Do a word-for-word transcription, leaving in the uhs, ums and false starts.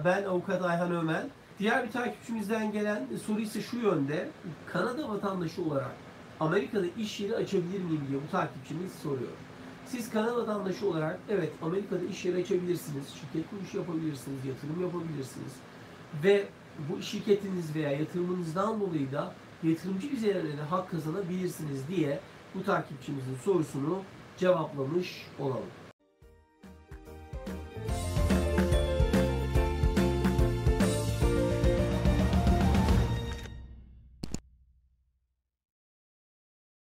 Ben avukat Ayhan Ömer. Diğer bir takipçimizden gelen soru ise şu yönde. Kanada vatandaşı olarak Amerika'da iş yeri açabilir miyim diye bu takipçimiz soruyor. Siz Kanada vatandaşı olarak evet Amerika'da iş yeri açabilirsiniz, şirket kuruluşu yapabilirsiniz, yatırım yapabilirsiniz ve bu şirketiniz veya yatırımınızdan dolayı da yatırımcı vizelerine hak kazanabilirsiniz diye bu takipçimizin sorusunu cevaplamış olalım.